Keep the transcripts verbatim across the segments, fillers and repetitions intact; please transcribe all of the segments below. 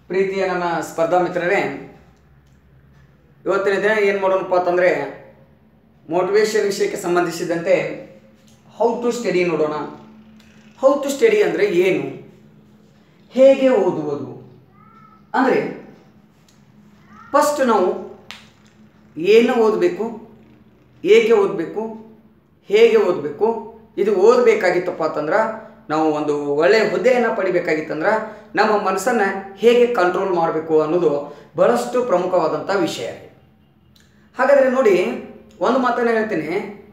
ಪ್ರೀತಿಯ ನನ್ನ ಸ್ಪರ್ಧಾ ಮಿತ್ರರೇ, ಇವತ್ತಿನ ದಿನ ಏನು ಮಾಡೋಣಪ್ಪ ಅಂತಂದರೆ ಮೋಟಿವೇಶನ್ ವಿಷಯಕ್ಕೆ ಸಂಬಂಧಿಸಿದಂತೆ ಹೌ ಟು ಸ್ಟಡಿ ನೋಡೋಣ. ಹೌ ಟು ಸ್ಟಡಿ ಅಂದರೆ ಏನು, ಹೇಗೆ ಓದುವುದು ಅಂದರೆ ಫಸ್ಟ್ ನಾವು ಏನು ಓದಬೇಕು, ಏಕೆ ಓದಬೇಕು, ಹೇಗೆ ಓದಬೇಕು. ಇದು ಓದಬೇಕಾಗಿತ್ತಪ್ಪ ಅಂತಂದ್ರೆ ನಾವು ಒಂದು ಒಳ್ಳೆಯ ಹುದ್ದೆಯನ್ನು ಪಡಿಬೇಕಾಗಿತ್ತಂದ್ರೆ ನಮ್ಮ ಮನಸ್ಸನ್ನು ಹೇಗೆ ಕಂಟ್ರೋಲ್ ಮಾಡಬೇಕು ಅನ್ನೋದು ಬಹಳಷ್ಟು ಪ್ರಮುಖವಾದಂಥ ವಿಷಯ. ಹಾಗಾದರೆ ನೋಡಿ, ಒಂದು ಮಾತನ್ನು ಹೇಳ್ತೀನಿ,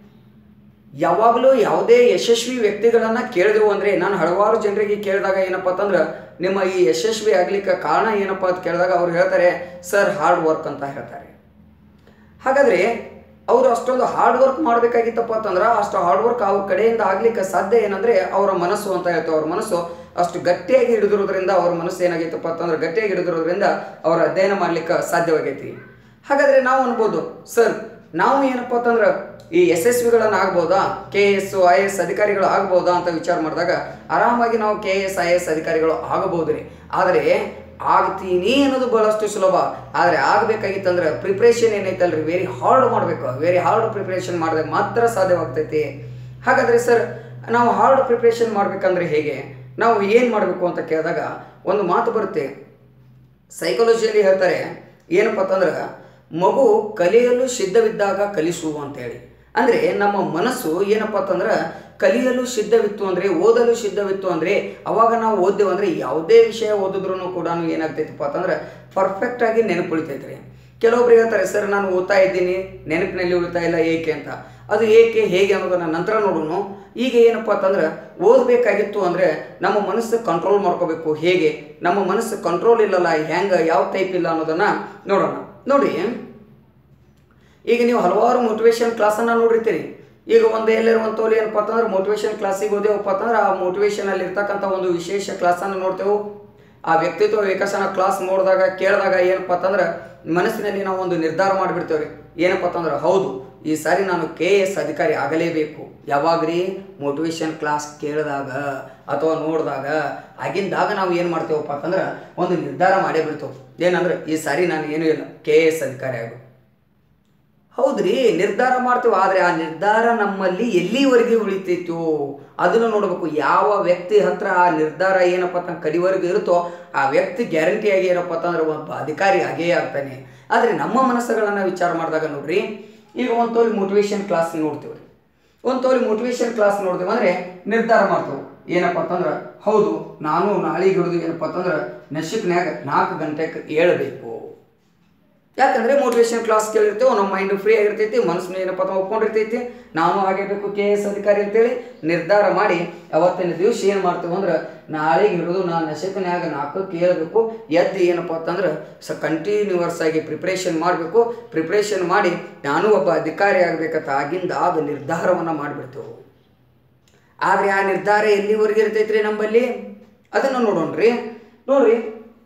ಯಾವಾಗಲೂ ಯಾವುದೇ ಯಶಸ್ವಿ ವ್ಯಕ್ತಿಗಳನ್ನು ಕೇಳಿದೆವು ಅಂದರೆ, ನಾನು ಹಲವಾರು ಜನರಿಗೆ ಕೇಳಿದಾಗ ಏನಪ್ಪ ಅಂತಂದ್ರೆ ನಿಮ್ಮ ಈ ಯಶಸ್ವಿ ಆಗಲಿಕ್ಕೆ ಕಾರಣ ಏನಪ್ಪ ಅಂತ ಕೇಳಿದಾಗ ಅವ್ರು ಹೇಳ್ತಾರೆ, ಸರ್ ಹಾರ್ಡ್ ವರ್ಕ್ ಅಂತ ಹೇಳ್ತಾರೆ. ಹಾಗಾದರೆ ಅವರು ಅಷ್ಟೊಂದು ಹಾರ್ಡ್ ವರ್ಕ್ ಮಾಡಬೇಕಾಗಿತ್ತಪ್ಪ ಅಂತಂದ್ರೆ ಅಷ್ಟು ಹಾರ್ಡ್ ವರ್ಕ್ ಅವ್ರ ಕಡೆಯಿಂದ ಆಗಲಿಕ್ಕೆ ಸಾಧ್ಯ ಏನಂದರೆ ಅವರ ಮನಸ್ಸು ಅಂತ ಹೇಳ್ತಾರೆ. ಅವ್ರ ಮನಸ್ಸು ಅಷ್ಟು ಗಟ್ಟಿಯಾಗಿ ಹಿಡಿದಿರೋದ್ರಿಂದ ಅವ್ರ ಮನಸ್ಸು ಏನಾಗೈತಪ್ಪ ಅಂತಂದ್ರೆ ಗಟ್ಟಿಯಾಗಿ ಹಿಡಿದಿರೋದ್ರಿಂದ ಅವ್ರ ಅಧ್ಯಯನ ಮಾಡಲಿಕ್ಕೆ ಸಾಧ್ಯವಾಗೈತಿ. ಹಾಗಾದರೆ ನಾವು ಅನ್ಬೋದು, ಸರ್ ನಾವು ಏನಪ್ಪ ಅಂತಂದ್ರೆ ಈ ಎಸ್ ಎಸ್ ವಿಗಳನ್ನು ಆಗ್ಬೋದಾ, ಕೆ ಎಸ್ ಐ ಎಸ್ ಅಧಿಕಾರಿಗಳು ಆಗ್ಬೋದಾ ಅಂತ ವಿಚಾರ ಮಾಡಿದಾಗ ಆರಾಮಾಗಿ ನಾವು ಕೆ ಎಸ್ ಐ ಎಸ್ ಅಧಿಕಾರಿಗಳು ಆಗಬಹುದು ರೀ. ಆದರೆ ಆಗ್ತೀನಿ ಅನ್ನೋದು ಬಹಳಷ್ಟು ಸುಲಭ. ಆದರೆ ಆಗಬೇಕಾಗಿತ್ತಂದ್ರೆ ಪ್ರಿಪ್ರೇಷನ್ ಏನೈತಲ್ರಿ, ವೆರಿ ಹಾರ್ಡ್ ಮಾಡಬೇಕು. ವೆರಿ ಹಾರ್ಡ್ ಪ್ರಿಪ್ರೇಷನ್ ಮಾಡಿದಾಗ ಮಾತ್ರ ಸಾಧ್ಯವಾಗ್ತೈತಿ. ಹಾಗಾದರೆ ಸರ್ ನಾವು ಹಾರ್ಡ್ ಪ್ರಿಪ್ರೇಷನ್ ಮಾಡಬೇಕಂದ್ರೆ ಹೇಗೆ, ನಾವು ಏನು ಮಾಡಬೇಕು ಅಂತ ಕೇಳಿದಾಗ ಒಂದು ಮಾತು ಬರುತ್ತೆ. ಸೈಕಾಲಜಿಯಲ್ಲಿ ಹೇಳ್ತಾರೆ ಏನಪ್ಪ ಅಂತಂದ್ರೆ, ಮಗು ಕಲಿಯಲು ಸಿದ್ಧವಿದ್ದಾಗ ಕಲಿಸು ಅಂತೇಳಿ. ಅಂದರೆ ನಮ್ಮ ಮನಸ್ಸು ಏನಪ್ಪ ಅಂತಂದ್ರೆ ಕಲಿಯಲು ಸಿದ್ಧವಿತ್ತು ಅಂದರೆ, ಓದಲು ಸಿದ್ಧವಿತ್ತು ಅಂದರೆ ಅವಾಗ ನಾವು ಓದ್ದೇವು ಅಂದರೆ ಯಾವುದೇ ವಿಷಯ ಓದಿದ್ರೂ ಕೂಡ ಏನಾಗ್ತೈತಪ್ಪ ಅಂತಂದ್ರೆ ಪರ್ಫೆಕ್ಟಾಗಿ ನೆನಪು ಉಳಿತೈತೆ ರೀ. ಕೆಲವೊಬ್ರು ಹೇಳ್ತಾರೆ, ಸರ್ ನಾನು ಓದ್ತಾ ಇದ್ದೀನಿ ನೆನಪಿನಲ್ಲಿ ಉಳಿತಾ ಇಲ್ಲ, ಏಕೆ ಅಂತ. ಅದು ಏಕೆ ಹೇಗೆ ಅನ್ನೋದನ್ನು ನಂತರ ನೋಡೋಣ. ಈಗ ಏನಪ್ಪ ಅಂತಂದ್ರೆ ಓದಬೇಕಾಗಿತ್ತು ಅಂದರೆ ನಮ್ಮ ಮನಸ್ಸು ಕಂಟ್ರೋಲ್ ಮಾಡ್ಕೋಬೇಕು. ಹೇಗೆ ನಮ್ಮ ಮನಸ್ಸು ಕಂಟ್ರೋಲ್ ಇಲ್ಲಲ್ಲ, ಹೆಂಗೆ ಯಾವ ಟೈಪ್ ಇಲ್ಲ ಅನ್ನೋದನ್ನು ನೋಡೋಣ. ನೋಡಿ, ಈಗ ನೀವು ಹಲವಾರು ಮೋಟಿವೇಶನ್ ಕ್ಲಾಸನ್ನು ನೋಡಿರ್ತೀರಿ. ಈಗ ಒಂದು ಎಲ್ಲರೂ ಒಂದು ತೋಲಿ ಏನಪ್ಪ ಅಂತಂದ್ರೆ ಮೋಟಿವೇಶನ್ ಕ್ಲಾಸಿಗೆ ಓದೇವಪ್ಪ ಅಂತಂದ್ರೆ ಆ ಮೋಟಿವೇಶನಲ್ಲಿ ಇರ್ತಕ್ಕಂಥ ಒಂದು ವಿಶೇಷ ಕ್ಲಾಸನ್ನು ನೋಡ್ತೇವೆ. ಆ ವ್ಯಕ್ತಿತ್ವ ವಿಕಸನ ಕ್ಲಾಸ್ ನೋಡಿದಾಗ ಕೇಳಿದಾಗ ಏನಪ್ಪ ಅಂತಂದ್ರೆ ಮನಸ್ಸಿನಲ್ಲಿ ನಾವು ಒಂದು ನಿರ್ಧಾರ ಮಾಡಿಬಿಡ್ತೇವೆ ರೀ. ಏನಪ್ಪ ಅಂತಂದ್ರೆ ಹೌದು ಈ ಸಾರಿ ನಾನು ಕೆ ಎಸ್ ಅಧಿಕಾರಿ ಆಗಲೇಬೇಕು. ಯಾವಾಗ್ರಿ ಮೋಟಿವೇಶನ್ ಕ್ಲಾಸ್ ಕೇಳಿದಾಗ ಅಥವಾ ನೋಡಿದಾಗ ಆಗಿಂದಾಗ ನಾವು ಏನು ಮಾಡ್ತೇವಪ್ಪ ಅಂತಂದ್ರೆ ಒಂದು ನಿರ್ಧಾರ ಮಾಡೇ ಬಿಡ್ತೇವೆ. ಏನಂದ್ರೆ ಈ ಸಾರಿ ನಾನು ಏನೂ ಇಲ್ಲ, ಕೆ ಎಸ್ ಅಧಿಕಾರಿ ಆಗು. ಹೌದ್ರಿ, ನಿರ್ಧಾರ ಮಾಡ್ತೇವೆ. ಆದರೆ ಆ ನಿರ್ಧಾರ ನಮ್ಮಲ್ಲಿ ಎಲ್ಲಿವರೆಗೆ ಉಳಿತೈತೋ ಅದನ್ನು ನೋಡಬೇಕು. ಯಾವ ವ್ಯಕ್ತಿ ಹತ್ರ ಆ ನಿರ್ಧಾರ ಏನಪ್ಪ ಅಂತ ಕಡಿವರೆಗೂ ಇರುತ್ತೋ ಆ ವ್ಯಕ್ತಿ ಗ್ಯಾರಂಟಿಯಾಗಿ ಏನಪ್ಪ ಅಂತಂದ್ರೆ ಒಬ್ಬ ಅಧಿಕಾರಿ ಆಗೇ ಆಗ್ತಾನೆ. ಆದರೆ ನಮ್ಮ ಮನಸ್ಸುಗಳನ್ನು ವಿಚಾರ ಮಾಡಿದಾಗ ನೋಡ್ರಿ, ಈಗ ಒಂದು ತೋಲಿ ಮೋಟಿವೇಶನ್ ಕ್ಲಾಸ್ ನೋಡ್ತೀವಿ. ಒಂದು ತೋಲಿ ಮೋಟಿವೇಶನ್ ಕ್ಲಾಸ್ ನೋಡ್ತೇವೆ ಅಂದರೆ ನಿರ್ಧಾರ ಮಾಡ್ತೇವೆ ಏನಪ್ಪ ಅಂತಂದ್ರೆ ಹೌದು ನಾನು ನಾಳೆಗೆ ಹಿಡಿದು ಏನಪ್ಪ ಅಂತಂದ್ರೆ ನಶಿಕ್ನ್ಯಾಗ ನಾಲ್ಕು ಗಂಟೆಗೆ ಏಳಬೇಕು. ಯಾಕಂದರೆ ಮೋಟಿವೇಶನ್ ಕ್ಲಾಸ್ ಕೇಳಿರ್ತೇವೆ, ನಮ್ಮ ಮೈಂಡು ಫ್ರೀ ಆಗಿರ್ತೈತಿ, ಮನಸ್ಸನ್ನು ಏನಪ್ಪ ಅಂತ ಒಪ್ಕೊಂಡಿರ್ತೈತಿ. ನಾವು ಆಗಬೇಕು ಕೆ ಎಸ್ ಅಧಿಕಾರಿ ಅಂತೇಳಿ ನಿರ್ಧಾರ ಮಾಡಿ ಅವತ್ತಿನ ದಿವಸ ಏನು ಮಾಡ್ತೇವೆ ಅಂದ್ರೆ ನಾಳೆಗೆ ಹಿಡಿದು ನಾನು ನಶಿಕ್ನ್ಯಾಗ ನಾಲ್ಕಕ್ಕೆ ಏಳಬೇಕು. ಎದ್ದು ಏನಪ್ಪ ಅಂತಂದ್ರೆ ಸ ಕಂಟಿನ್ಯೂವರ್ಸ್ ಆಗಿ ಪ್ರಿಪ್ರೇಷನ್ ಮಾಡಬೇಕು. ಪ್ರಿಪ್ರೇಷನ್ ಮಾಡಿ ನಾನು ಒಬ್ಬ ಅಧಿಕಾರಿ ಆಗಬೇಕಂತ ಆಗಿಂದ ಆಗ ನಿರ್ಧಾರವನ್ನು ಮಾಡಿಬಿಡ್ತೇವೆ. ಆದರೆ ಆ ನಿರ್ಧಾರ ಎಲ್ಲಿವರೆಗೆ ಇರ್ತೈತ್ರಿ ನಂಬಲ್ಲಿ, ಅದನ್ನು ನೋಡೋಣ್ರಿ. ನೋಡ್ರಿ,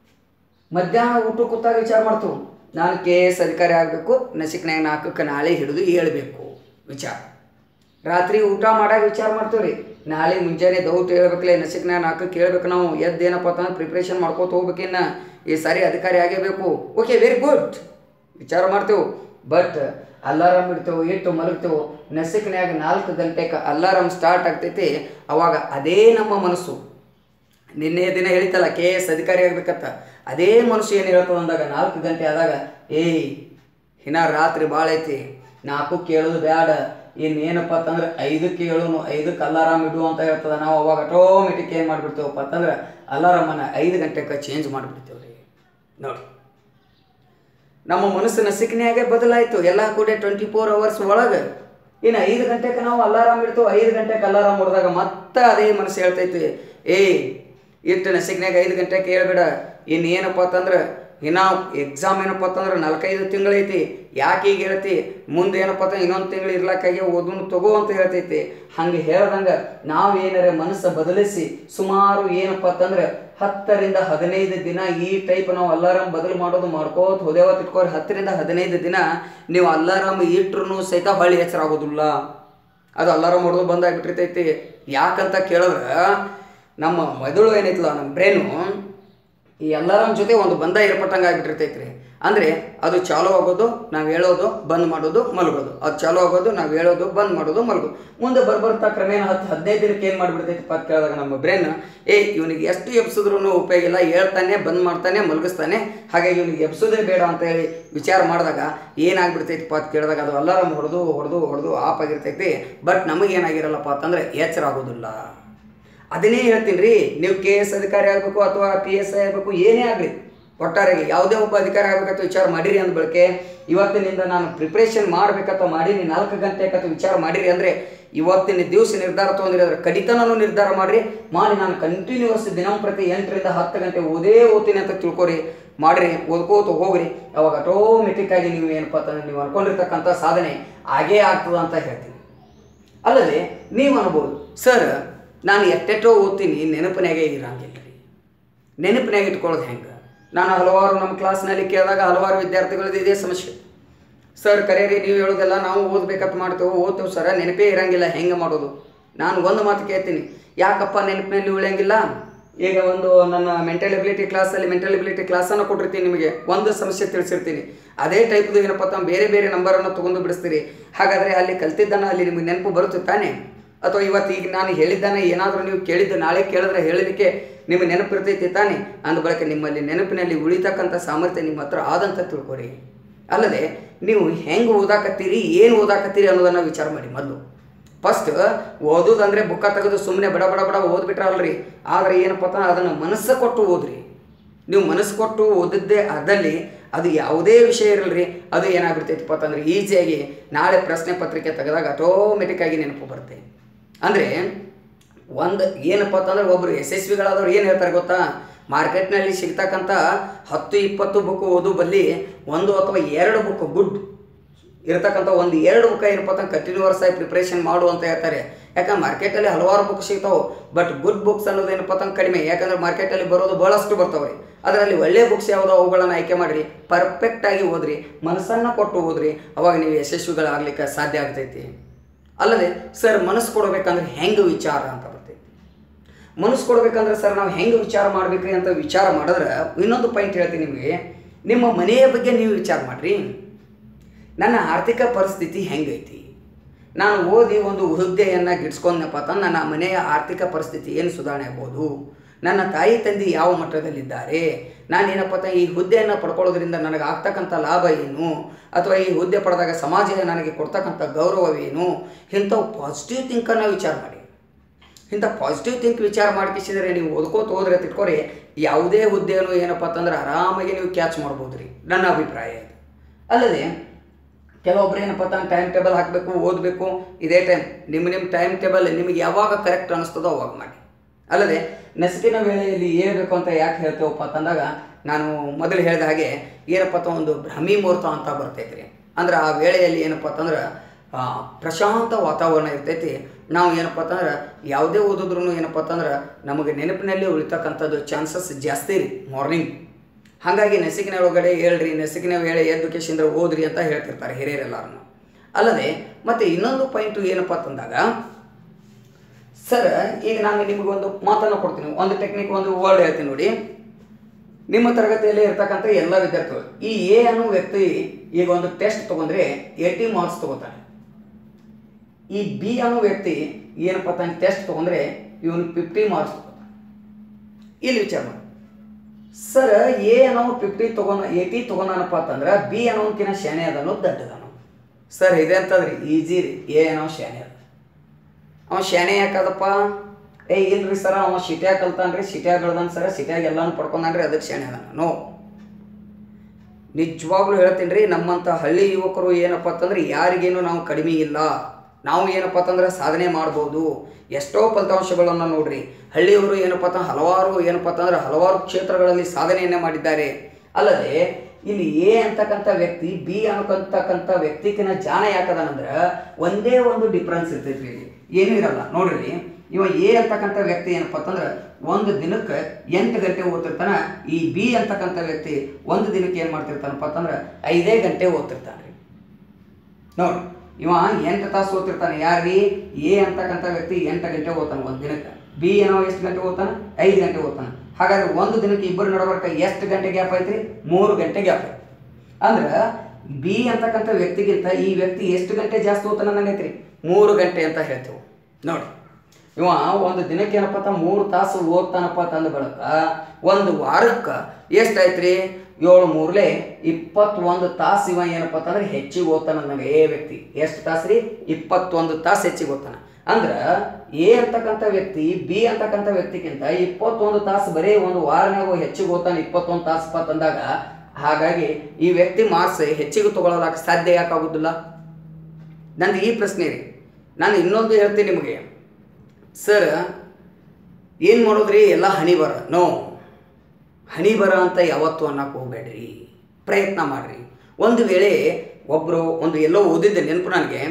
ಮಧ್ಯಾಹ್ನ ಊಟ ಕೂತಾಗ ವಿಚಾರ ಮಾಡ್ತೇವೆ, ನಾನು ಕೆ ಎಸ್ ಅಧಿಕಾರಿ ಆಗಬೇಕು, ನಸಿಕ್ನಾಗ ನಾಲ್ಕಕ್ಕೆ ನಾಳೆ ಹಿಡಿದು ಹೇಳ್ಬೇಕು ವಿಚಾರ. ರಾತ್ರಿ ಊಟ ಮಾಡಾಗ ವಿಚಾರ ಮಾಡ್ತೇವೆ ರೀ, ನಾಳೆ ಮುಂಜಾನೆ ದೌಟ್ ಹೇಳ್ಬೇಕಲೇ ನಸಿಕ್ನಾಗ ನಾಲ್ಕಕ್ಕೆ ಹೇಳ್ಬೇಕು. ನಾವು ಎದ್ದು ಏನಪ್ಪ ಅಂತಂದ್ರೆ ಪ್ರಿಪ್ರೇಷನ್ ಮಾಡ್ಕೋತ ಹೋಗ್ಬೇಕಿನ್ನ ಈ ಸಾರಿ ಅಧಿಕಾರಿ ಆಗೇಬೇಕು. ಓಕೆ, ವೆರಿ ಗುಡ್ ವಿಚಾರ ಮಾಡ್ತೇವೆ. ಬಟ್ ಅಲಾರಾಮ್ ಇಡ್ತೇವೆ, ಇಟ್ಟು ಮಲಗ್ತೇವೆ. ನಸಿಕ್ನಾಗ ನಾಲ್ಕು ಗಂಟೆಗೆ ಅಲಾರಾಮ್ ಸ್ಟಾರ್ಟ್ ಆಗ್ತೈತಿ. ಅವಾಗ ಅದೇ ನಮ್ಮ ಮನಸ್ಸು ನಿನ್ನೆ ದಿನ ಹೇಳಿತಲ್ಲ ಕೆ ಎಸ್ ಅಧಿಕಾರಿ ಆಗ್ಬೇಕಂತ, ಅದೇ ಮನಸ್ಸು ಏನು ಹೇಳ್ತದೆ ಅಂದಾಗ ನಾಲ್ಕು ಗಂಟೆ ಆದಾಗ ಏಯ್ ಇನ್ನ ರಾತ್ರಿ ಭಾಳ ಐತಿ, ನಾಲ್ಕು ಕೇಳೋದು ಬ್ಯಾಡ, ಇನ್ನೇನಪ್ಪ ಅಂತಂದ್ರೆ ಐದಕ್ಕೆ ಹೇಳೋನು, ಐದಕ್ಕೆ ಅಲಾರಾಮ್ ಇಡು ಅಂತ ಹೇಳ್ತದೆ. ನಾವು ಅವಾಗ ಆಟೋಮೆಟಿಕ್ ಏನು ಮಾಡಿಬಿಡ್ತೇವಪ್ಪ ಅಂತಂದ್ರೆ ಅಲಾರಾಮನ್ನು ಐದು ಗಂಟೆಗೆ ಚೇಂಜ್ ಮಾಡಿಬಿಡ್ತೇವೆ ರೀ. ನೋಡಿ, ನಮ್ಮ ಮನಸ್ಸಿನ ಸಿಕ್ನಿಯಾಗೆ ಬದಲಾಯಿತು ಎಲ್ಲ ಕೂಡ ಟ್ವೆಂಟಿ ಫೋರ್ ಅವರ್ಸ್ ಒಳಗೆ. ಇನ್ನು ಐದು ಗಂಟೆಗೆ ನಾವು ಅಲಾರಾಮ್ ಇಡ್ತೇವೆ, ಐದು ಗಂಟೆಗೆ ಅಲಾರಾಮ್ ಹೊಡೆದಾಗ ಮತ್ತೆ ಅದೇ ಮನಸ್ಸು ಹೇಳ್ತೈತಿ, ಏಯ್ ಇಟ್ಟು ನಸಿಕ್ನಾಗ ಐದು ಗಂಟೆಗೆ ಹೇಳ್ಬೇಡ, ಇನ್ನೇನಪ್ಪ ಅಂತಂದ್ರೆ ಇನ್ನು ಎಕ್ಸಾಮ್ ಏನಪ್ಪ ಅಂತಂದ್ರೆ ನಾಲ್ಕೈದು ತಿಂಗಳೈತಿ, ಯಾಕೆ ಈಗ ಹೇಳ್ತಿ, ಮುಂದೆ ಏನಪ್ಪ ಅಂತಂದ್ರೆ ಇನ್ನೊಂದು ತಿಂಗಳು ಇರ್ಲಾಕಾಗಿ ಓದನ್ನು ತಗೋ ಅಂತ ಹೇಳ್ತೈತಿ. ಹಂಗೆ ಹೇಳ್ದಂಗೆ ನಾವು ಏನಾರ ಮನಸ್ಸು ಬದಲಿಸಿ ಸುಮಾರು ಏನಪ್ಪ ಅಂತಂದ್ರೆ ಹತ್ತರಿಂದ ಹದಿನೈದು ದಿನ ಈ ಟೈಪ್ ನಾವು ಅಲಾರಾಮ್ ಬದಲು ಮಾಡೋದು ಮಾಡ್ಕೋತ ಹೋದೇವ ತಿಟ್ಕೋರಿ. ಹತ್ತರಿಂದ ಹದಿನೈದು ದಿನ ನೀವು ಅಲಾರಾಮ್ ಇಟ್ರು ಸಹಿತ ಹೊಳ್ಳಿ ಎಚ್ಚರ ಆಗೋದಿಲ್ಲ. ಅದು ಅಲಾರಾಮ್ ಹೊಡೆದು ಬಂದಾಗ್ಬಿಟ್ಟಿರ್ತೈತಿ. ಯಾಕಂತ ಕೇಳಿದ್ರೆ ನಮ್ಮ ಮೆದುಳು ಏನೈತಲ್ಲ, ನಮ್ಮ ಬ್ರೈನು ಈ ಎಲ್ಲರ ಜೊತೆ ಒಂದು ಬಂಧ ಏರ್ಪಟ್ಟಂಗೆ ಆಗಿಬಿಟ್ಟಿರ್ತೈತೆ ರೀ. ಅಂದರೆ ಅದು ಚಾಲೂ ಆಗೋದು, ನಾವು ಹೇಳೋದು, ಬಂದ್ ಮಾಡೋದು, ಮಲಗೋದು. ಅದು ಚಾಲೂ ಆಗೋದು, ನಾವು ಹೇಳೋದು, ಬಂದ್ ಮಾಡೋದು, ಮಲಗೋದು. ಮುಂದೆ ಬರ್ಬರ್ತಾ ಕ್ರಮೇಣ ಹತ್ತು ಹದಿನೈದು ದಿನಕ್ಕೆ ಏನು ಮಾಡಿಬಿಡ್ತೈತಪ್ಪ ಅಂತ ಕೇಳಿದಾಗ ನಮ್ಮ ಬ್ರೇನ್ ಏ ಇವನಿಗೆ ಎಷ್ಟು ಎಬ್ಸಿದ್ರೂ ಉಪಯೋಗ ಇಲ್ಲ, ಹೇಳ್ತಾನೆ, ಬಂದ್ ಮಾಡ್ತಾನೆ, ಮಲಗಿಸ್ತಾನೆ, ಹಾಗಾಗಿ ಇವನಿಗೆ ಎಬ್ಸೋದೇ ಬೇಡ ಅಂತ ಹೇಳಿ ವಿಚಾರ ಮಾಡಿದಾಗ ಏನಾಗ್ಬಿಡ್ತೈತಪ್ಪ ಅಂತ ಕೇಳಿದಾಗ ಅದು ಅಲಾರಾಮ್ ಹೊಡೆದು ಹೊಡೆದು ಹೊಡೆದು ಆಫ್ ಆಗಿರ್ತೈತಿ. ಬಟ್ ನಮಗೇನಾಗಿರಲ್ಲಪ್ಪ ಅಂತಂದರೆ ಎಚ್ಚರ ಆಗೋದಿಲ್ಲ. ಅದನ್ನೇ ಹೇಳ್ತೀನಿ ರೀ, ನೀವು ಕೆ ಎಸ್ ಅಧಿಕಾರಿ ಆಗಬೇಕು ಅಥವಾ ಪಿ ಎಸ್ ಐ ಆಗಬೇಕು, ಏನೇ ಆಗಲಿ, ಒಟ್ಟಾರೆಯಾಗಿ ಯಾವುದೇ ಒಬ್ಬ ಅಧಿಕಾರಿ ಆಗಬೇಕಂತ ವಿಚಾರ ಮಾಡಿರಿ ಅಂದ ಬಳಕೆ ಇವತ್ತಿನಿಂದ ನಾನು ಪ್ರಿಪ್ರೇಷನ್ ಮಾಡಬೇಕಂತ ಮಾಡೀನಿ, ನಾಲ್ಕು ಗಂಟೆಗಂತ ವಿಚಾರ ಮಾಡಿರಿ ಅಂದರೆ ಇವತ್ತಿನ ದಿವಸ ನಿರ್ಧಾರ ತೊಗೊಂಡ್ರಿ, ಅದರ ಕಡಿತನೂ ನಿರ್ಧಾರ ಮಾಡಿರಿ ಮಾಡಿ ನಾನು ಕಂಟಿನ್ಯೂಸ್ ದಿನಂಪ್ರತಿ ಎಂಟರಿಂದ ಹತ್ತು ಗಂಟೆ ಓದೇ ಓದ್ತೀನಿ ಅಂತ ತಿಳ್ಕೊರಿ, ಮಾಡಿರಿ, ಓದ್ಕೋತ ಹೋಗ್ರಿ. ಅವಾಗ ಆಟೋಮೆಟಿಕ್ಕಾಗಿ ನೀವು ಏನಪ್ಪ ಅಂತಂದ್ರೆ ನೀವು ಅನ್ಕೊಂಡಿರ್ತಕ್ಕಂಥ ಸಾಧನೆ ಆಗೇ ಆಗ್ತದ ಅಂತ ಹೇಳ್ತೀನಿ. ಅಲ್ಲದೆ ನೀವು ಅನ್ಬೋದು, ಸರ್ ನಾನು ಎಟ್ಟೆಟ್ಟೋ ಓದ್ತೀನಿ, ನೆನಪಿನಾಗೆ ಇರಂಗಿಲ್ಲ ರೀ, ನೆನಪಿನಾಗೆ ಇಟ್ಕೊಳ್ಳೋದು ಹೆಂಗೆ? ನಾನು ಹಲವಾರು ನಮ್ಮ ಕ್ಲಾಸ್ನಲ್ಲಿ ಕೇಳಿದಾಗ ಹಲವಾರು ವಿದ್ಯಾರ್ಥಿಗಳದ್ದು ಇದೇ ಸಮಸ್ಯೆ. ಸರ್ ಕರೆಯರಿ, ನೀವು ಹೇಳೋದೆಲ್ಲ ನಾವು ಓದ್ಬೇಕಂತ ಮಾಡ್ತೇವೆ, ಓದ್ತೇವೆ ಸರ, ನೆನಪೇ ಇರಂಗಿಲ್ಲ, ಹೆಂಗೆ ಮಾಡೋದು? ನಾನು ಒಂದು ಮಾತು ಕೇಳ್ತೀನಿ, ಯಾಕಪ್ಪ ನೆನಪಿನಲ್ಲಿ ಉಳಿಯಂಗಿಲ್ಲ? ಈಗ ಒಂದು ನನ್ನ ಮೆಂಟಲ್ ಎಬಿಲಿಟಿ ಕ್ಲಾಸಲ್ಲಿ ಮೆಂಟಲ್ ಎಬಿಲಿಟಿ ಕ್ಲಾಸನ್ನು ಕೊಟ್ಟಿರ್ತೀನಿ, ನಿಮಗೆ ಒಂದು ಸಮಸ್ಯೆ ತಿಳಿಸಿರ್ತೀನಿ, ಅದೇ ಟೈಪ್ದು ಏನಪ್ಪ ಅಂತ ಬೇರೆ ಬೇರೆ ನಂಬರನ್ನು ತೊಗೊಂಡು ಬಿಡಿಸ್ತೀರಿ. ಹಾಗಾದರೆ ಅಲ್ಲಿ ಕಲ್ತಿದ್ದನ್ನು ಅಲ್ಲಿ ನಿಮಗೆ ನೆನಪು ಬರುತ್ತೆ ತಾನೇ? ಅಥವಾ ಇವತ್ತು ಈಗ ನಾನು ಹೇಳಿದ್ದಾನೆ ಏನಾದರೂ ನೀವು ಕೇಳಿದ್ದು ನಾಳೆ ಕೇಳಿದ್ರೆ ಹೇಳಲಿಕ್ಕೆ ನಿಮಗೆ ನೆನಪಿರ್ತೈತಿ ತಾನೆ? ಅಂದ ಬಳಿಕ ನಿಮ್ಮಲ್ಲಿ ನೆನಪಿನಲ್ಲಿ ಉಳಿತಕ್ಕಂಥ ಸಾಮರ್ಥ್ಯ ನಿಮ್ಮ ಹತ್ರ ಆದಂತ ತಿಳ್ಕೊರಿ. ಅಲ್ಲದೆ ನೀವು ಹೆಂಗೆ ಓದಾಕತ್ತೀರಿ, ಏನು ಓದಾಕತ್ತೀರಿ ಅನ್ನೋದನ್ನು ವಿಚಾರ ಮಾಡಿ. ಮೊದಲು ಫಸ್ಟ್ ಓದೋದಂದರೆ ಬುಕ್ಕ ತೆಗೆದು ಸುಮ್ಮನೆ ಬಡ ಬಡ ಬಡ ಓದ್ಬಿಟ್ರಲ್ರಿ. ಆದರೆ ಏನಪ್ಪ ಅಂತ ಅದನ್ನು ಮನಸ್ಸು ಕೊಟ್ಟು ಓದ್ರಿ. ನೀವು ಮನಸ್ಸು ಕೊಟ್ಟು ಓದಿದ್ದೇ ಅದಲ್ಲಿ ಅದು ಯಾವುದೇ ವಿಷಯ ಇರಲ್ರಿ, ಅದು ಏನಾಗ್ಬಿಡ್ತೈತಪ್ಪ ಅಂತಂದರೆ ಈಸಿಯಾಗಿ ನಾಳೆ ಪ್ರಶ್ನೆ ಪತ್ರಿಕೆ ತೆಗೆದಾಗ ಆಟೋಮೆಟಿಕ್ಕಾಗಿ ನೆನಪು ಬರುತ್ತೆ. ಅಂದರೆ ಒಂದು ಏನಪ್ಪ ಅಂತಂದ್ರೆ ಒಬ್ಬರು ಯಶಸ್ವಿಗಳಾದವ್ರು ಏನು ಹೇಳ್ತಾರೆ ಗೊತ್ತಾ? ಮಾರ್ಕೆಟ್ನಲ್ಲಿ ಸಿಗ್ತಕ್ಕಂಥ ಹತ್ತು ಇಪ್ಪತ್ತು ಬುಕ್ ಓದು ಬಲ್ಲಿ ಒಂದು ಅಥವಾ ಎರಡು ಬುಕ್ ಗುಡ್ ಇರತಕ್ಕಂಥ ಒಂದು ಎರಡು ಬುಕ್ ಏನಪ್ಪ ಅಂತ ಕಂಟಿನ್ಯೂವರ್ಸ್ ಆಗಿ ಪ್ರಿಪ್ರೇಷನ್ ಮಾಡು ಅಂತ ಹೇಳ್ತಾರೆ. ಯಾಕಂದ್ರೆ ಮಾರ್ಕೆಟಲ್ಲಿ ಹಲವಾರು ಬುಕ್ ಸಿಗ್ತಾವೆ, ಬಟ್ ಗುಡ್ ಬುಕ್ಸ್ ಅನ್ನೋದು ಏನಪ್ಪ ಅಂತ ಕಡಿಮೆ. ಯಾಕಂದ್ರೆ ಮಾರ್ಕೆಟಲ್ಲಿ ಬರೋದು ಭಾಳಷ್ಟು ಬರ್ತಾವ್ರಿ. ಅದರಲ್ಲಿ ಒಳ್ಳೆಯ ಬುಕ್ಸ್ ಯಾವುದೋ ಅವುಗಳನ್ನು ಆಯ್ಕೆ ಮಾಡಿರಿ, ಪರ್ಫೆಕ್ಟಾಗಿ ಓದ್ರಿ, ಮನಸ್ಸನ್ನು ಕೊಟ್ಟು ಓದ್ರಿ, ಅವಾಗ ನೀವು ಯಶಸ್ವಿಗಳಾಗಲಿಕ್ಕೆ ಸಾಧ್ಯ ಆಗ್ತೈತಿ. ಅಲ್ಲದೆ ಸರ್ ಮನಸ್ಸು ಕೊಡಬೇಕಂದ್ರೆ ಹೆಂಗೆ ವಿಚಾರ ಅಂತ ಬರ್ತೈತಿ. ಮನಸ್ಸು ಕೊಡಬೇಕಂದ್ರೆ ಸರ್ ನಾವು ಹೆಂಗೆ ವಿಚಾರ ಮಾಡ್ಬೇಕ್ರಿ ಅಂತ ವಿಚಾರ ಮಾಡಿದ್ರೆ ಇನ್ನೊಂದು ಪಾಯಿಂಟ್ ಹೇಳ್ತೀನಿ ನಿಮಗೆ. ನಿಮ್ಮ ಮನೆಯ ಬಗ್ಗೆ ನೀವು ವಿಚಾರ ಮಾಡಿರಿ. ನನ್ನ ಆರ್ಥಿಕ ಪರಿಸ್ಥಿತಿ ಹೆಂಗೈತಿ, ನಾನು ಓದಿ ಒಂದು ಹುದ್ದೆಯನ್ನು ಗಿಟ್ಸ್ಕೊಂಡಪ್ಪ ಅಂತಂದು ನನ್ನ ಮನೆಯ ಆರ್ಥಿಕ ಪರಿಸ್ಥಿತಿ ಏನು ಸುಧಾರಣೆ ಆಗ್ಬೋದು, ನನ್ನ ತಾಯಿ ತಂದೆ ಯಾವ ಮಟ್ಟದಲ್ಲಿದ್ದಾರೆ, ನಾನೇನಪ್ಪ ಅಂತ ಈ ಹುದ್ದೆಯನ್ನು ಪಡ್ಕೊಳ್ಳೋದ್ರಿಂದ ನನಗೆ ಆಗ್ತಕ್ಕಂಥ ಲಾಭ ಏನು, ಅಥವಾ ಈ ಹುದ್ದೆ ಪಡೆದಾಗ ಸಮಾಜ ನನಗೆ ಕೊಡ್ತಕ್ಕಂಥ ಗೌರವವೇನು, ಇಂಥವು ಪಾಸಿಟಿವ್ ಥಿಂಕನ್ನು ವಿಚಾರ ಮಾಡಿ. ಇಂಥ ಪಾಸಿಟಿವ್ ಥಿಂಕ್ ವಿಚಾರ ಮಾಡ್ಕಿಸಿದರೆ ನೀವು ಓದ್ಕೋತ ಹೋದ್ರೆ ತಿಳ್ಕೊರಿ, ಯಾವುದೇ ಹುದ್ದೆಯನ್ನು ಏನಪ್ಪ ಅಂತಂದ್ರೆ ಆರಾಮಾಗಿ ನೀವು ಕ್ಯಾಚ್ ಮಾಡ್ಬೋದು ರೀ, ನನ್ನ ಅಭಿಪ್ರಾಯ ಇದು. ಅಲ್ಲದೆ ಕೆಲವೊಬ್ರು ಏನಪ್ಪ ಅಂತ ಟೈಮ್ ಟೇಬಲ್ ಹಾಕಬೇಕು, ಓದಬೇಕು, ಇದೇ ಟೈಮ್ ನಿಮ್ಮ ನಿಮ್ಮ ಟೈಮ್ ಟೇಬಲ್ ನಿಮಗೆ ಯಾವಾಗ ಕರೆಕ್ಟ್ ಅನ್ನಿಸ್ತದೋ ಅವಾಗ ಮಾಡಿ. ಅಲ್ಲದೆ ನಸುಕಿನ ವೇಳೆಯಲ್ಲಿ ಏಳಬೇಕು ಅಂತ ಯಾಕೆ ಹೇಳ್ತೇವಪ್ಪ ಅಂತಂದಾಗ ನಾನು ಮೊದಲು ಹೇಳಿದ ಹಾಗೆ ಏನಪ್ಪ ಅಂತ ಒಂದು ಬ್ರಹ್ಮಿ ಮುಹೂರ್ತ ಅಂತ ಬರ್ತೈತೆ ರೀ. ಅಂದ್ರೆ ಆ ವೇಳೆಯಲ್ಲಿ ಏನಪ್ಪ ಅಂತಂದ್ರೆ ಪ್ರಶಾಂತ ವಾತಾವರಣ ಇರ್ತೈತಿ. ನಾವು ಏನಪ್ಪ ಅಂತಂದ್ರೆ ಯಾವುದೇ ಓದಿದ್ರೂ ಏನಪ್ಪ ಅಂತಂದ್ರೆ ನಮಗೆ ನೆನಪಿನಲ್ಲಿ ಉಳಿತಕ್ಕಂಥದ್ದು ಚಾನ್ಸಸ್ ಜಾಸ್ತಿ ರೀ ಮಾರ್ನಿಂಗ್. ಹಾಗಾಗಿ ನಸಿಕಿನ ಒಳಗಡೆ ಹೇಳ್ರಿ, ನಸಿಕಿನ ವೇಳೆ ಎದ್ದು ಕೇಶಿಂದ್ರ ಓದ್ರಿ ಅಂತ ಹೇಳ್ತಿರ್ತಾರೆ ಹಿರಿಯರೆಲ್ಲರನ್ನು. ಅಲ್ಲದೆ ಮತ್ತು ಇನ್ನೊಂದು ಪಾಯಿಂಟು ಏನಪ್ಪ ಅಂತಂದಾಗ ಸರ್ ಈಗ ನಾನು ನಿಮಗೊಂದು ಮಾತನ್ನು ಕೊಡ್ತೀನಿ, ಒಂದು ಟೆಕ್ನಿಕ್, ಒಂದು ವರ್ಡ್ ಹೇಳ್ತೀನಿ ನೋಡಿ. ನಿಮ್ಮ ತರಗತಿಯಲ್ಲಿ ಇರ್ತಕ್ಕಂಥ ಎಲ್ಲ ವಿದ್ಯಾರ್ಥಿಗಳು ಈ ಎ ಅನ್ನೋ ವ್ಯಕ್ತಿ ಈಗ ಒಂದು ಟೆಸ್ಟ್ ತೊಗೊಂಡ್ರೆ ಏಯ್ಟಿ ಮಾರ್ಕ್ಸ್ ತೊಗೋತಾನೆ. ಈ ಬಿ ಅನ್ನೋ ವ್ಯಕ್ತಿ ಏನಪ್ಪ ಅಂತ ಟೆಸ್ಟ್ ತೊಗೊಂಡ್ರೆ ಇವನು ಫಿಫ್ಟಿ ಮಾರ್ಕ್ಸ್ ತೊಗೋತಾನೆ. ಇಲ್ಲಿ ವಿಚಾರ ಮಾಡಿ ಸರ್, ಎ ಅನ್ನೋ ಫಿಫ್ಟಿ ತೊಗೊಂಡ ಏಯ್ಟಿ ತೊಗೊಂಡನಪ್ಪ ಅಂತಂದ್ರೆ ಬಿ ಅನ್ನೋನ್ಕಿನ ಶಾಣೆ ಅದನ್ನು ದಡ್ಡದನು. ಸರ್ ಇದೆ ಅಂತಂದ್ರಿ ಈಜಿ ರೀ, ಎ ಅನ್ನೋ ಶಾಣೆ ಅದ. ಅವ ಶಾಣೆ ಯಾಕದಪ್ಪ? ಏ ಇಲ್ರಿ ಸರ ಅವ ಸಿಟ್ಯಾಗ ಕಲ್ತಾನ್ರಿ, ಸಿಟ್ಯಾಗ ಬೆಳ್ದಾನ ಸರ, ಸಿಟ್ಯಾಗ ಎಲ್ಲಾನು ಪಡ್ಕೊಂಡ್ರಿ, ಅದಕ್ಕೆ ಶಾಣೆ ಅದಾನ. ನೋ, ನಿಜವಾಗ್ಲೂ ಹೇಳ್ತೀನಿ ರೀ, ನಮ್ಮಂಥ ಹಳ್ಳಿ ಯುವಕರು ಏನಪ್ಪ ಅಂತಂದ್ರೆ ಯಾರಿಗೇನು ನಾವು ಕಡಿಮೆ ಇಲ್ಲ. ನಾವು ಏನಪ್ಪ ಅಂತಂದ್ರೆ ಸಾಧನೆ ಮಾಡ್ಬೋದು. ಎಷ್ಟೋ ಫಲಿತಾಂಶಗಳನ್ನು ನೋಡ್ರಿ, ಹಳ್ಳಿಯವರು ಏನಪ್ಪ ಅಂತ ಹಲವಾರು ಏನಪ್ಪ ಅಂತಂದ್ರೆ ಹಲವಾರು ಕ್ಷೇತ್ರಗಳಲ್ಲಿ ಸಾಧನೆಯನ್ನೇ ಮಾಡಿದ್ದಾರೆ. ಅಲ್ಲದೆ ಇಲ್ಲಿ ಎ ಅಂತಕ್ಕಂಥ ವ್ಯಕ್ತಿ ಬಿ ಅನ್ನತಕ್ಕಂಥ ವ್ಯಕ್ತಿಗಿನ ಜಾಣ ಯಾಕದನಂದ್ರೆ ಒಂದೇ ಒಂದು ಡಿಫ್ರೆನ್ಸ್ ಇರ್ತೈತಿ ಇಲ್ಲಿ, ಏನೂ ಇರಲ್ಲ. ನೋಡ್ರಿ, ಇವ ಎ ಅಂತಕ್ಕಂಥ ವ್ಯಕ್ತಿ ಏನಪ್ಪ ಅಂತಂದ್ರೆ ಒಂದು ದಿನಕ್ಕೆ ಎಂಟು ಗಂಟೆ ಓದ್ತಿರ್ತಾನೆ. ಈ ಬಿ ಅಂತಕ್ಕಂಥ ವ್ಯಕ್ತಿ ಒಂದು ದಿನಕ್ಕೆ ಏನು ಮಾಡ್ತಿರ್ತಾನಪ್ಪ ಅಂತಂದ್ರೆ ಐದೇ ಗಂಟೆ ಓದ್ತಿರ್ತಾನೆ ರೀ. ನೋಡ್ರಿ, ಇವ ಎಂಟು ತಾಸು ಓದ್ತಿರ್ತಾನೆ. ಯಾರೀ? ಎ ಅಂತಕ್ಕಂಥ ವ್ಯಕ್ತಿ ಎಂಟು ಗಂಟೆ ಓದ್ತಾನೆ ಒಂದು ದಿನಕ್ಕೆ. ಬಿ ಏನೋ ಎಷ್ಟು ಗಂಟೆ ಓದ್ತಾನೆ? ಐದು ಗಂಟೆ ಓದ್ತಾನೆ. ಹಾಗಾದ್ರೆ ಒಂದು ದಿನಕ್ಕೆ ಇಬ್ಬರು ನಡಬರ್ಕ ಎಷ್ಟು ಗಂಟೆ ಗ್ಯಾಪ್ ಐತ್ರಿ? ಮೂರು ಗಂಟೆ ಗ್ಯಾಪ್ ಐತಿ. ಅಂದ್ರೆ ಬಿ ಅಂತಕ್ಕಂಥ ವ್ಯಕ್ತಿಗಿಂತ ಈ ವ್ಯಕ್ತಿ ಎಷ್ಟು ಗಂಟೆ ಜಾಸ್ತಿ ಓದ್ತಾನ ಅನ್ನಂಗೈತ್ರಿ? ಮೂರು ಗಂಟೆ ಅಂತ ಹೇಳ್ತೇವೆ ನೋಡಿ. ಇವ ಒಂದು ದಿನಕ್ಕೆ ಏನಪ್ಪ ಅಂತ ಮೂರು ತಾಸು ಓದ್ತಾನಪ್ಪ ತಂದ ಬಳಕ ಒಂದು ವಾರಕ್ಕೆ ಎಷ್ಟಾಯ್ತ್ರಿ? ಏಳು ಮೂರಲೆ ಇಪ್ಪತ್ತೊಂದು ತಾಸು ಇವ ಏನಪ್ಪ ಅಂತಂದ್ರೆ ಹೆಚ್ಚಿಗೆ ಓದ್ತಾನ ನನಗೆ. ಎ ವ್ಯಕ್ತಿ ಎಷ್ಟು ತಾಸು ರೀ? ಇಪ್ಪತ್ತೊಂದು ತಾಸು ಹೆಚ್ಚಿಗೆ ಓದ್ತಾನ. ಅಂದ್ರೆ ಎ ಅಂತಕ್ಕಂಥ ವ್ಯಕ್ತಿ ಬಿ ಅಂತಕ್ಕಂಥ ವ್ಯಕ್ತಿಗಿಂತ ಇಪ್ಪತ್ತೊಂದು ತಾಸು ಬರೀ ಒಂದು ವಾರನಾಗ ಹೆಚ್ಚಿಗೆ ಓದ್ತಾನೆ, ಇಪ್ಪತ್ತೊಂದು ತಾಸು ತಂದಾಗ. ಹಾಗಾಗಿ ಈ ವ್ಯಕ್ತಿ ಮಾರ್ಕ್ಸ್ ಹೆಚ್ಚಿಗೆ ತಗೊಳ್ಳೋದಕ್ಕೆ ಸಾಧ್ಯ ಯಾಕಾಗೋದಿಲ್ಲ? ನಂದು ಈ ಪ್ರಶ್ನೆ ರೀ. ನಾನು ಇನ್ನೊಂದು ಹೇಳ್ತೀನಿ ನಿಮಗೆ, ಸರ್ ಏನು ಮಾಡೋದ್ರಿ? ಎಲ್ಲ ಹಣಿ ಬರ. ನೋ, ಹಣಿ ಬರ ಅಂತ ಯಾವತ್ತೂ ಅನ್ನಕ್ಕೆ ಹೋಗಬೇಡ್ರಿ, ಪ್ರಯತ್ನ ಮಾಡಿರಿ. ಒಂದು ವೇಳೆ ಒಬ್ಬರು ಒಂದು ಎಲ್ಲೋ ಓದಿದ್ದೆ ನೆನಪು ನನಗೆ,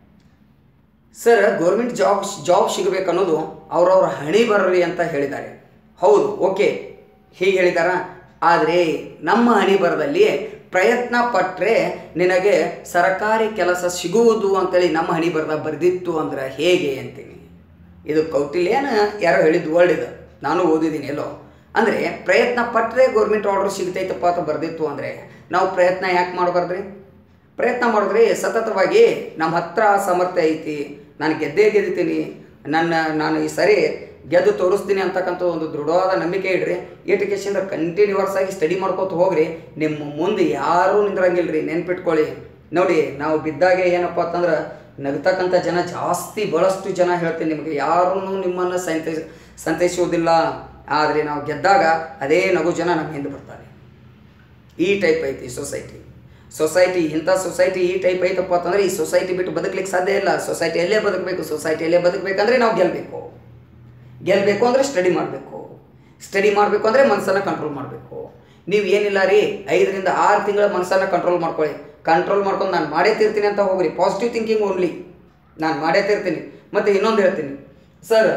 ಸರ್ ಗೌರ್ಮೆಂಟ್ ಜಾಬ್ ಜಾಬ್ ಸಿಗಬೇಕನ್ನೋದು ಅವ್ರವ್ರ ಹಣಿ ಬರಲಿ ಅಂತ ಹೇಳಿದ್ದಾರೆ. ಹೌದು, ಓಕೆ, ಹೀಗೆ ಹೇಳಿದಾರ. ಆದರೆ ನಮ್ಮ ಹಣಿ ಬರದಲ್ಲಿ ಪ್ರಯತ್ನ ಪಟ್ಟರೆ ನಿನಗೆ ಸರ್ಕಾರಿ ಕೆಲಸ ಸಿಗುವುದು ಅಂತೇಳಿ ನಮ್ಮ ಹಣಿ ಬರದ ಬರೆದಿತ್ತು ಅಂದ್ರೆ ಹೇಗೆ ಅಂತೀನಿ. ಇದು ಕೌಟಿಲ್ಯನ ಯಾರೋ ಹೇಳಿದ್ದು ವರ್ಡ್ ಇದು, ನಾನು ಓದಿದ್ದೀನಿ ಎಲ್ಲೋ. ಅಂದರೆ ಪ್ರಯತ್ನ ಪಟ್ಟರೆ ಗೌರ್ಮೆಂಟ್ ಆರ್ಡರ್ ಸಿಗ್ತೈತಪ್ಪ ಅಂತ ಬರೆದಿತ್ತು ಅಂದರೆ ನಾವು ಪ್ರಯತ್ನ ಯಾಕೆ ಮಾಡಬಾರ್ದ್ರಿ? ಪ್ರಯತ್ನ ಮಾಡಿದ್ರಿ ಸತತವಾಗಿ ನಮ್ಮ ಹತ್ರ ಸಾಮರ್ಥ್ಯ ಐತಿ, ನಾನು ಗೆದ್ದೇ ಗೆದ್ದಿದ್ದೀನಿ, ನನ್ನ ನಾನು ಈ ಸರಿ ಗೆದ್ದು ತೋರಿಸ್ತೀನಿ ಅಂತಕ್ಕಂಥ ಒಂದು ದೃಢವಾದ ನಂಬಿಕೆ ಇಡ್ರಿ. ಎಜುಕೇಷನ್ ಕಂಟಿನ್ಯೂವರ್ಸ್ ಆಗಿ ಸ್ಟಡಿ ಮಾಡ್ಕೋತ ಹೋಗ್ರಿ, ನಿಮ್ಮ ಮುಂದೆ ಯಾರೂ ನಿಂದ್ರಂಗಿಲ್ಲ ರೀ. ನೆನ್ಪಿಟ್ಕೊಳ್ಳಿ ನೋಡಿ, ನಾವು ಬಿದ್ದಾಗೆ ಏನಪ್ಪ ಅಂತಂದ್ರೆ ನಗ್ತಕ್ಕಂಥ ಜನ ಜಾಸ್ತಿ, ಭಾಳಷ್ಟು ಜನ ಹೇಳ್ತೀನಿ ನಿಮಗೆ, ಯಾರೂ ನಿಮ್ಮನ್ನು ಸಂತೈಸ್ ಸಂತೈಸುವುದಿಲ್ಲ. ಆದರೆ ನಾವು ಗೆದ್ದಾಗ ಅದೇ ನಗು ಜನ ನಮ್ಮ ಹಿಂದೆ ಬರ್ತಾರೆ. ಈ ಟೈಪ್ ಐತಿ ಸೊಸೈಟಿ. ಸೊಸೈಟಿ ಇಂಥ ಸೊಸೈಟಿ ಈ ಟೈಪ್ ಐತಪ್ಪ ಅಂತಂದರೆ ಈ ಸೊಸೈಟಿ ಬಿಟ್ಟು ಬದುಕಲಿಕ್ಕೆ ಸಾಧ್ಯ ಇಲ್ಲ. ಸೊಸೈಟಿಯಲ್ಲೇ ಬದುಕಬೇಕು. ಸೊಸೈಟಿಯಲ್ಲೇ ಬದುಕಬೇಕಂದ್ರೆ ನಾವು ಗೆಲ್ಲಬೇಕು. ಗೆಲ್ಲಬೇಕು ಅಂದರೆ ಸ್ಟಡಿ ಮಾಡಬೇಕು. ಸ್ಟಡಿ ಮಾಡಬೇಕು ಅಂದರೆ ಮನಸ್ಸನ್ನು ಕಂಟ್ರೋಲ್ ಮಾಡಬೇಕು. ನೀವು ಏನಿಲ್ಲ ರೀ, ಐದರಿಂದ ಆರು ತಿಂಗಳ ಮನಸ್ಸನ್ನು ಕಂಟ್ರೋಲ್ ಮಾಡ್ಕೊಳ್ಳಿ. ಕಂಟ್ರೋಲ್ ಮಾಡ್ಕೊಂಡು ನಾನು ಮಾಡೇ ತೀರ್ತೀನಿ ಅಂತ ಹೋಗ್ರಿ. ಪಾಸಿಟಿವ್ ಥಿಂಕಿಂಗ್ ಓನ್ಲಿ, ನಾನು ಮಾಡೇ ತೀರ್ತೀನಿ. ಮತ್ತು ಇನ್ನೊಂದು ಹೇಳ್ತೀನಿ ಸರ್,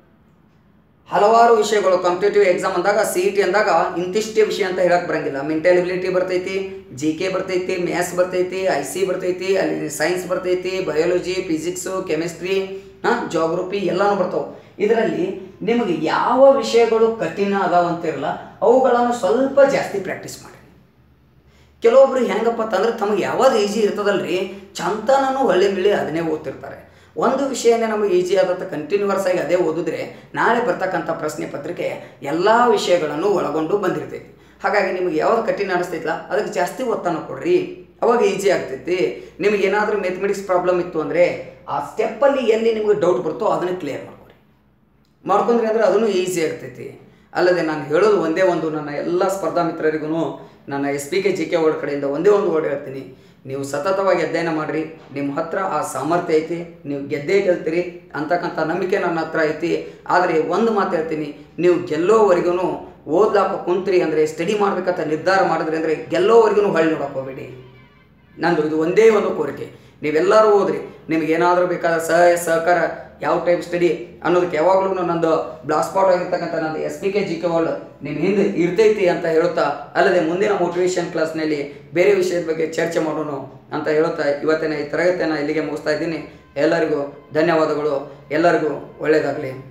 ಹಲವಾರು ವಿಷಯಗಳು ಕಾಂಪಿಟೇಟಿವ್ ಎಕ್ಸಾಮ್ ಅಂದಾಗ, ಸಿ ಇ ಟಿ ಅಂದಾಗ ಇಂತಿಷ್ಟೇ ವಿಷಯ ಅಂತ ಹೇಳಕ್ಕೆ ಬರೋಂಗಿಲ್ಲ. ಮೆಂಟಲ್ ಎಬಿಲಿಟಿ ಬರ್ತೈತಿ, ಜಿ ಕೆ ಬರ್ತೈತಿ, ಮ್ಯಾಥ್ಸ್ ಬರ್ತೈತಿ, ಐ ಸಿ ಬರ್ತೈತಿ, ಅಲ್ಲಿ ಸೈನ್ಸ್ ಬರ್ತೈತಿ, ಬಯಾಲಜಿ, ಫಿಸಿಕ್ಸು, ಕೆಮಿಸ್ಟ್ರಿ, ಹಾಂ ಜಾಗ್ರಫಿ ಎಲ್ಲನೂ ಬರ್ತಾವೆ. ಇದರಲ್ಲಿ ನಿಮಗೆ ಯಾವ ವಿಷಯಗಳು ಕಠಿಣ ಅದಾವಂತಿರಲ್ಲ ಅವುಗಳನ್ನು ಸ್ವಲ್ಪ ಜಾಸ್ತಿ ಪ್ರಾಕ್ಟೀಸ್ ಮಾಡಿ. ಕೆಲವೊಬ್ರು ಹೆಂಗಪ್ಪ ಅಂತಂದ್ರೆ ತಮಗೆ ಯಾವಾಗ ಈಜಿ ಇರ್ತದಲ್ರಿ, ಚಂತನೂ ಹೊಳ್ಳಿ ಮಿಳ್ಳಿ ಅದನ್ನೇ ಓದ್ತಿರ್ತಾರೆ. ಒಂದು ವಿಷಯನೇ ನಮಗೆ ಈಜಿ ಆದಂಥ ಕಂಟಿನ್ಯೂವರ್ಸ್ ಆಗಿ ಅದೇ ಓದಿದ್ರೆ ನಾಳೆ ಬರ್ತಕ್ಕಂಥ ಪ್ರಶ್ನೆ ಪತ್ರಿಕೆ ಎಲ್ಲ ವಿಷಯಗಳನ್ನು ಒಳಗೊಂಡು ಬಂದಿರ್ತೈತಿ. ಹಾಗಾಗಿ ನಿಮಗೆ ಯಾವ್ದು ಕಠಿಣ ಅನಿಸ್ತೈತಲ್ಲ ಅದಕ್ಕೆ ಜಾಸ್ತಿ ಒತ್ತನ್ನು ಕೊಡ್ರಿ, ಅವಾಗ ಈಜಿ ಆಗ್ತೈತಿ. ನಿಮಗೆ ಏನಾದರೂ ಮ್ಯಾಥಮೆಟಿಕ್ಸ್ ಪ್ರಾಬ್ಲಮ್ ಇತ್ತು ಅಂದರೆ ಆ ಸ್ಟೆಪ್ಪಲ್ಲಿ ಎಲ್ಲಿ ನಿಮಗೆ ಡೌಟ್ ಬರ್ತೋ ಅದನ್ನು ಕ್ಲಿಯರ್ ಮಾಡ್ಕೊರಿ. ಮಾಡ್ಕೊಂಡ್ರಿ ಅಂದರೆ ಅದನ್ನು ಈಸಿ ಆಗ್ತೈತಿ. ಅಲ್ಲದೆ ನಾನು ಹೇಳೋದು ಒಂದೇ ಒಂದು, ನನ್ನ ಎಲ್ಲ ಸ್ಪರ್ಧಾ ಮಿತ್ರರಿಗೂ ನನ್ನ S P K G K world ಕಡೆಯಿಂದ ಒಂದೇ ಒಂದು ವರ್ಡ್ ಹೇಳ್ತೀನಿ, ನೀವು ಸತತವಾಗಿ ಅಧ್ಯಯನ ಮಾಡಿರಿ. ನಿಮ್ಮ ಹತ್ರ ಆ ಸಾಮರ್ಥ್ಯ ಐತಿ, ನೀವು ಗೆದ್ದೇ ಗೆಲ್ತೀರಿ ಅಂತಕ್ಕಂಥ ನಂಬಿಕೆ ನನ್ನ ಹತ್ರ ಐತಿ. ಆದರೆ ಒಂದು ಮಾತು ಹೇಳ್ತೀನಿ, ನೀವು ಗೆಲ್ಲೋವರೆಗೂ ಓದ್ಲಾಕ ಕುಂತ್ರಿ ಅಂದರೆ, ಸ್ಟಡಿ ಮಾಡ್ಬೇಕಂತ ನಿರ್ಧಾರ ಮಾಡಿದ್ರಿ ಅಂದರೆ ಗೆಲ್ಲೋವರೆಗೂ ಹೊಳ್ಳಿ ನೋಡಕ್ಕೆ ಹೋಗಬೇಡಿ. ನಂದು ಇದು ಒಂದೇ ಒಂದು ಕೋರಿಕೆ, ನೀವೆಲ್ಲರೂ ಓದ್ರಿ. ನಿಮಗೇನಾದರೂ ಬೇಕಾದ ಸಹಾಯ ಸಹಕಾರ, ಯಾವ ಟೈಪ್ ಸ್ಟಡಿ ಅನ್ನೋದಕ್ಕೆ ಯಾವಾಗಲೂ ನಂದು ಬ್ಲಾಕ್ ಸ್ಪಾಟ್ ಆಗಿರ್ತಕ್ಕಂಥ ನಂದು S P K G K world ನಿಮ್ಮ ಹಿಂದೆ ಇರ್ತೈತಿ ಅಂತ ಹೇಳುತ್ತಾ, ಅಲ್ಲದೆ ಮುಂದಿನ ಮೋಟಿವೇಶನ್ ಕ್ಲಾಸ್ನಲ್ಲಿ ಬೇರೆ ವಿಷಯದ ಬಗ್ಗೆ ಚರ್ಚೆ ಮಾಡೋಣ ಅಂತ ಹೇಳುತ್ತಾ ಇವತ್ತಿನ ಈ ತರಗತಿಯನ್ನು ಇಲ್ಲಿಗೆ ಮುಗಿಸ್ತಾ ಇದ್ದೀನಿ. ಎಲ್ಲರಿಗೂ ಧನ್ಯವಾದಗಳು. ಎಲ್ಲರಿಗೂ ಒಳ್ಳೆಯದಾಗಲಿ.